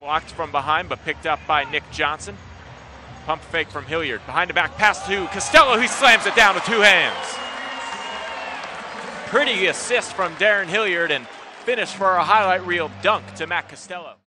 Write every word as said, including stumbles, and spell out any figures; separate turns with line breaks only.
Blocked from behind, but picked up by Nick Johnson. Pump fake from Hilliard. Behind the back pass to Costello. He slams it down with two hands. Pretty assist from Darrun Hilliard and finish for a highlight reel dunk to Matt Costello.